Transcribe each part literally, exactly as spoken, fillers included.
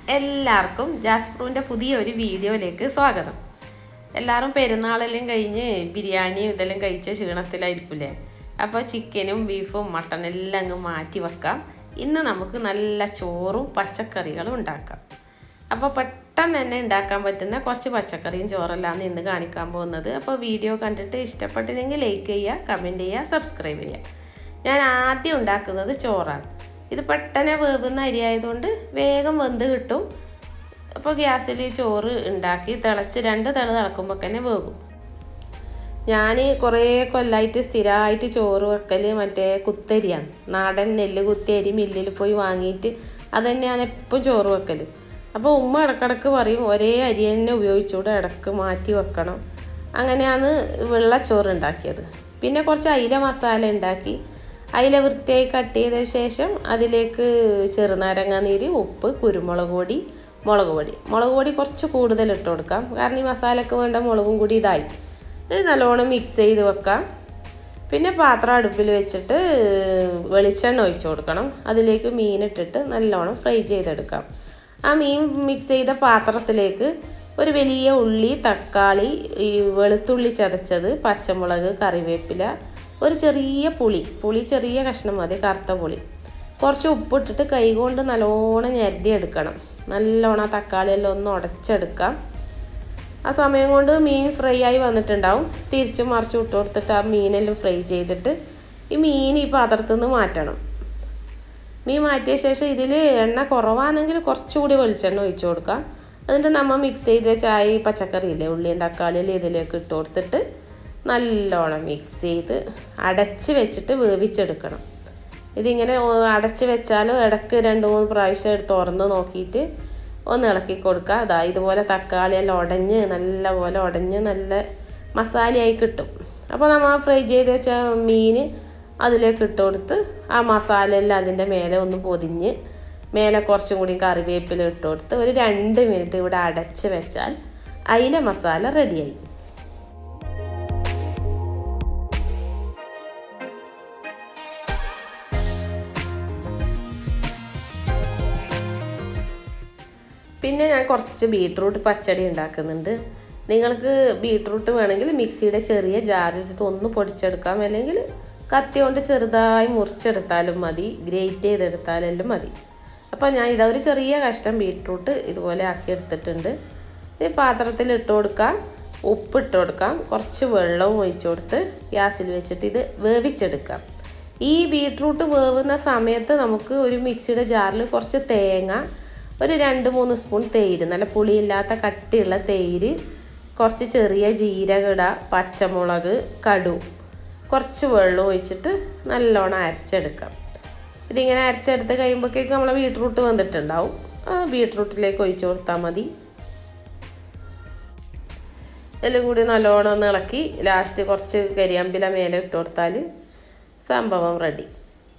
എല്ലാവർക്കും ജാസ്പ്രൂവിൻ്റെ പുതിയൊരു വീഡിയോയിലേക്ക് സ്വാഗതം. എല്ലാവരും പെരുന്നാളെല്ലാം കഴിഞ്ഞ് ബിരിയാണിയും ഇതെല്ലാം കഴിച്ച ക്ഷീണത്തിലായിരിക്കില്ലേ. അപ്പോൾ ചിക്കനും ബീഫും മട്ടനും എല്ലാം അങ്ങ് മാറ്റി വെക്കാം. ഇന്ന് നമുക്ക് നല്ല ചോറും പച്ചക്കറികളും ഉണ്ടാക്കാം. അപ്പോൾ പെട്ടെന്ന് തന്നെ ഉണ്ടാക്കാൻ പറ്റുന്ന കുറച്ച് പച്ചക്കറിയും ചോറെല്ലാം ഇന്ന് കാണിക്കാൻ പോകുന്നത്. അപ്പോൾ വീഡിയോ കണ്ടിട്ട് ഇഷ്ടപ്പെട്ടില്ലെങ്കിൽ ലൈക്ക് ചെയ്യുക, കമൻറ്റ് ചെയ്യുക, സബ്സ്ക്രൈബ് ചെയ്യുക. ഞാൻ ആദ്യം ഉണ്ടാക്കുന്നത് ചോറാണ്. ഇത് പെട്ടെന്ന് വേവുന്ന അരി ആയതുകൊണ്ട് വേഗം വെന്ത് കിട്ടും. അപ്പോൾ ഗ്യാസിൽ ചോറ് ഉണ്ടാക്കി തിളച്ച് രണ്ട് തിള തിളക്കുമ്പോൾ തന്നെ വേകും. ഞാൻ കുറേ കൊല്ലമായിട്ട് സ്ഥിരമായിട്ട് ചോറ് വെക്കൽ മറ്റേ കുത്തരിയാണ്. നാടൻ നെല്ല് കുത്തി അരി മില്ലിൽ പോയി വാങ്ങിയിട്ട് അത് തന്നെയാണ് എപ്പോഴും ചോറ് വെക്കൽ. അപ്പോൾ ഉമ്മ ഇടക്കിടക്ക് പറയും ഒരേ അരി തന്നെ ഉപയോഗിച്ചുകൂടെ, ഇടക്ക് മാറ്റി വെക്കണം. അങ്ങനെയാണ് വെള്ളച്ചോറ് ഉണ്ടാക്കിയത്. പിന്നെ കുറച്ച് അയില മസാല ഉണ്ടാക്കി. അയില വൃത്തിയായി കട്ട് ചെയ്ത ശേഷം അതിലേക്ക് ചെറുനാരങ്ങ നീര്, ഉപ്പ്, കുരുമുളക് പൊടി, മുളക് പൊടി മുളക് പൊടി കുറച്ച് കൂടുതൽ ഇട്ട് കൊടുക്കാം, കാരണം ഈ മസാലയ്ക്ക് വേണ്ട മുളകും കൂടി ഇതായി. നല്ലോണം മിക്സ് ചെയ്ത് വെക്കാം. പിന്നെ പാത്രം അടുപ്പിൽ വെച്ചിട്ട് വെളിച്ചെണ്ണ ഒഴിച്ച് കൊടുക്കണം. അതിലേക്ക് മീനിട്ടിട്ട് നല്ലോണം ഫ്രൈ ചെയ്തെടുക്കാം. ആ മീൻ മിക്സ് ചെയ്ത പാത്രത്തിലേക്ക് ഒരു വലിയ ഉള്ളി, തക്കാളി, ഈ വെളുത്തുള്ളി ചതച്ചത്, പച്ചമുളക്, കറിവേപ്പില, ഒരു ചെറിയ പുളി പുളി ചെറിയ കഷ്ണം മതി, കറുത്ത പുളി, കുറച്ച് ഉപ്പിട്ടിട്ട് കൈകൊണ്ട് നല്ലോണം ഞെരടി എടുക്കണം. നല്ലോണം തക്കാളി എല്ലാം ഒന്ന് ഉടച്ചെടുക്കാം. ആ സമയം കൊണ്ട് മീൻ ഫ്രൈ ആയി വന്നിട്ടുണ്ടാവും. തിരിച്ച് മറിച്ച് ഇട്ട് കൊടുത്തിട്ട് ആ മീനെല്ലാം ഫ്രൈ ചെയ്തിട്ട് ഈ മീൻ ഈ പാത്രത്തിൽ നിന്ന് മാറ്റണം. മീൻ മാറ്റിയ ശേഷം ഇതിൽ എണ്ണ കുറവാണെങ്കിൽ കുറച്ചുകൂടി വെളിച്ചെണ്ണ ഒഴിച്ചു കൊടുക്കാം. എന്നിട്ട് നമ്മൾ മിക്സ് ചെയ്ത് വെച്ച ആ ഈ പച്ചക്കറിയില്ലേ, ഉള്ളിയും തക്കാളിയെല്ലാം ഇതിലേക്ക് ഇട്ട് കൊടുത്തിട്ട് നല്ലോണം മിക്സ് ചെയ്ത് അടച്ച് വെച്ചിട്ട് വേവിച്ചെടുക്കണം. ഇതിങ്ങനെ അടച്ച് വെച്ചാലും ഇടയ്ക്ക് രണ്ട് മൂന്ന് പ്രാവശ്യം എടുത്ത് തുറന്ന് നോക്കിയിട്ട് ഒന്ന് ഇളക്കി കൊടുക്കുക. അതാ ഇതുപോലെ തക്കാളിയെല്ലാം ഉടഞ്ഞ് നല്ലപോലെ ഉടഞ്ഞ് നല്ല മസാലയായി കിട്ടും. അപ്പോൾ നമ്മൾ ഫ്രൈ ചെയ്ത് വെച്ച മീൻ അതിലേക്ക് ഇട്ട് കൊടുത്ത് ആ മസാലയെല്ലാം അതിൻ്റെ മേലെ ഒന്ന് പൊതിഞ്ഞ് മേലെ കുറച്ചും കൂടി കറിവേപ്പില ഇട്ട് കൊടുത്ത് ഒരു രണ്ട് മിനിറ്റ് ഇവിടെ അടച്ച് വെച്ചാൽ അയില മസാല റെഡിയായി. പിന്നെ ഞാൻ കുറച്ച് ബീട്രൂട്ട് പച്ചടി ഉണ്ടാക്കുന്നുണ്ട്. നിങ്ങൾക്ക് ബീട്രൂട്ട് വേണമെങ്കിൽ മിക്സിയുടെ ചെറിയ ജാറിലിട്ട് ഒന്ന് പൊടിച്ചെടുക്കാം, അല്ലെങ്കിൽ കത്തി കൊണ്ട് ചെറുതായി മുറിച്ചെടുത്താലും മതി, ഗ്രേറ്റ് ചെയ്തെടുത്താലെല്ലാം മതി. അപ്പോൾ ഞാൻ ഇതാ ഒരു ചെറിയ കഷ്ണം ബീട്രൂട്ട് ഇതുപോലെ ആക്കി എടുത്തിട്ടുണ്ട്. ഈ പാത്രത്തിൽ ഇട്ട് കൊടുക്കാം, ഉപ്പിട്ട് കൊടുക്കാം, കുറച്ച് വെള്ളവും ഒഴിച്ചു കൊടുത്ത് ഗ്യാസിൽ വെച്ചിട്ട് ഇത് വേവിച്ചെടുക്കാം. ഈ ബീട്രൂട്ട് വേവുന്ന സമയത്ത് നമുക്ക് ഒരു മിക്സിയുടെ ജാറിൽ കുറച്ച് തേങ്ങ, ഒരു രണ്ട് മൂന്ന് സ്പൂൺ തൈര്, നല്ല പുളിയില്ലാത്ത കട്ടിയുള്ള തൈര്, കുറച്ച് ചെറിയ ജീരകട, പച്ചമുളക്, കടു, കുറച്ച് വെള്ളം ഒഴിച്ചിട്ട് നല്ലോണം അരച്ചെടുക്കാം. ഇതിങ്ങനെ അരച്ചെടുത്ത് കഴിയുമ്പോഴേക്കും നമ്മളെ ബീട്രൂട്ട് വന്നിട്ടുണ്ടാവും. ആ ബീട്രൂട്ടിലേക്ക് ഒഴിച്ചു കൊടുത്താൽ മതി. എല്ലാം കൂടി നല്ലോണം ഒന്ന് ഇളക്കി ലാസ്റ്റ് കുറച്ച് കരിയാമ്പില മേലെ ഇട്ട് കൊടുത്താൽ സംഭവം റെഡി.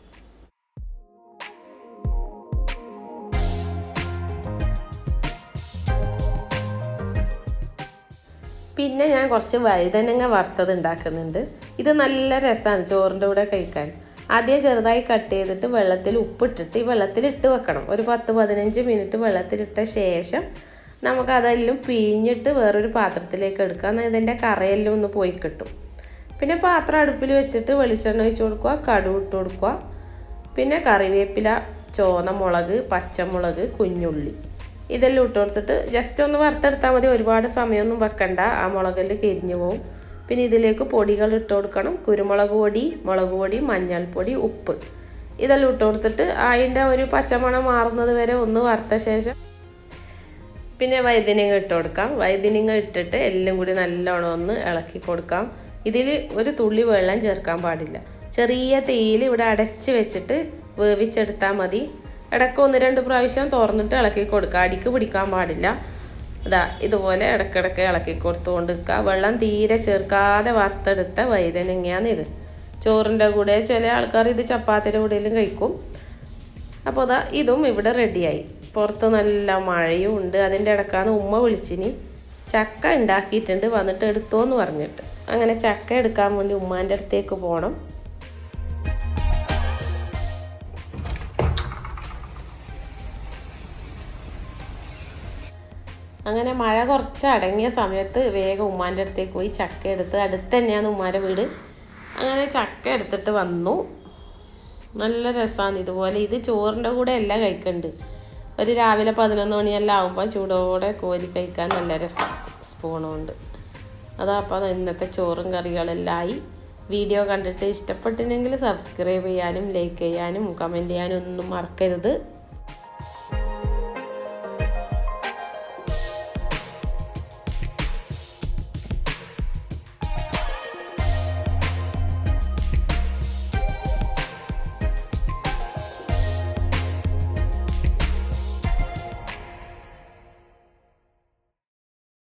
പിന്നെ ഞാൻ കുറച്ച് വഴുതനങ്ങ വറുത്തത് ഉണ്ടാക്കുന്നുണ്ട്. ഇത് നല്ല രസമാണ് ചോറിൻ്റെ കൂടെ കഴിക്കാൻ. ആദ്യം ചെറുതായി കട്ട് ചെയ്തിട്ട് വെള്ളത്തിൽ ഉപ്പിട്ടിട്ട് ഈ വെള്ളത്തിലിട്ട് വെക്കണം. ഒരു പത്ത് പതിനഞ്ച് മിനിറ്റ് വെള്ളത്തിലിട്ട ശേഷം നമുക്കതെല്ലാം പിഴിഞ്ഞിട്ട് വേറൊരു പാത്രത്തിലേക്ക് എടുക്കാം. എന്നാൽ ഇതിൻ്റെ കറയെല്ലാം ഒന്ന് പോയി കിട്ടും. പിന്നെ പാത്രം അടുപ്പിൽ വെച്ചിട്ട് വെളിച്ചെണ്ണ ഒഴിച്ച് കൊടുക്കുക, കടു ഇട്ട് കൊടുക്കുക, പിന്നെ കറിവേപ്പില, ചുവന്ന മുളക്, പച്ചമുളക്, കുഞ്ഞുള്ളി ഇതെല്ലാം ഇട്ട് കൊടുത്തിട്ട് ജസ്റ്റ് ഒന്ന് വറുത്തെടുത്താൽ മതി. ഒരുപാട് സമയമൊന്നും വെക്കണ്ട, ആ മുളകെല്ലാം കരിഞ്ഞു പോവും. പിന്നെ ഇതിലേക്ക് പൊടികൾ ഇട്ട് കൊടുക്കണം. കുരുമുളക് പൊടി, മുളക് പൊടി, മഞ്ഞൾപ്പൊടി, ഉപ്പ് ഇതെല്ലാം ഇട്ട് കൊടുത്തിട്ട് അതിൻ്റെ ഒരു പച്ചമണം മാറുന്നത് വരെ ഒന്ന് വറുത്ത ശേഷം പിന്നെ വഴുതനങ്ങ ഇട്ട് കൊടുക്കാം. വഴുതനങ്ങ ഇട്ടിട്ട് എല്ലാം കൂടി നല്ലോണം ഒന്ന് ഇളക്കി കൊടുക്കാം. ഇതിൽ ഒരു തുള്ളി വെള്ളം ചേർക്കാൻ പാടില്ല. ചെറിയ തീയിൽ ഇവിടെ അടച്ച് വെച്ചിട്ട് വേവിച്ചെടുത്താൽ മതി. ഇടയ്ക്ക് ഒന്ന് രണ്ട് പ്രാവശ്യം തുറന്നിട്ട് ഇളക്കി കൊടുക്കുക, അടിക്ക് പിടിക്കാൻ പാടില്ല. ഇതാ ഇതുപോലെ ഇടയ്ക്കിടയ്ക്ക് ഇളക്കി കൊടുത്തുകൊണ്ട് നിൽക്കുക. വെള്ളം തീരെ ചേർക്കാതെ വറുത്തെടുത്ത വഴുതനങ്ങയാണ് ഇത്. ചോറിൻ്റെ കൂടെ ചില ആൾക്കാർ ഇത് ചപ്പാത്തിയുടെ കൂടെയും കഴിക്കും. അപ്പോൾ അതാ ഇതും ഇവിടെ റെഡിയായി. പുറത്ത് നല്ല മഴയും ഉണ്ട്. അതിൻ്റെ ഇടയ്ക്കാണ് ഉമ്മ വിളിച്ചിനി ചക്ക ഉണ്ടാക്കിയിട്ടുണ്ട്, വന്നിട്ട് എടുത്തോന്ന് പറഞ്ഞിട്ട്. അങ്ങനെ ചക്ക എടുക്കാൻ വേണ്ടി ഉമ്മാൻ്റെ അടുത്തേക്ക് പോകണം. അങ്ങനെ മഴ കുറച്ച് അടങ്ങിയ സമയത്ത് വേഗം ഉമ്മാൻ്റെ അടുത്തേക്ക് പോയി ചക്ക എടുത്ത്, അടുത്ത് തന്നെയാണ് ഉമ്മാൻ്റെ വീട്. അങ്ങനെ ചക്ക എടുത്തിട്ട് വന്നു. നല്ല രസമാണ് ഇതുപോലെ. ഇത് ചോറിൻ്റെ കൂടെ എല്ലാം കഴിക്കുന്നുണ്ട്. ഒരു രാവിലെ പതിനൊന്ന് മണിയെല്ലാം ആകുമ്പോൾ ചൂടോടെ കോരി കഴിക്കാൻ നല്ല രസം സ്പൂണുകൊണ്ട്. അതാ അപ്പോൾ ഇന്നത്തെ ചോറും കറികളെല്ലാം ആയി. വീഡിയോ കണ്ടിട്ട് ഇഷ്ടപ്പെട്ടില്ലെങ്കിൽ സബ്സ്ക്രൈബ് ചെയ്യാനും ലൈക്ക് ചെയ്യാനും കമൻറ്റ് ചെയ്യാനും ഒന്നും മറക്കരുത്.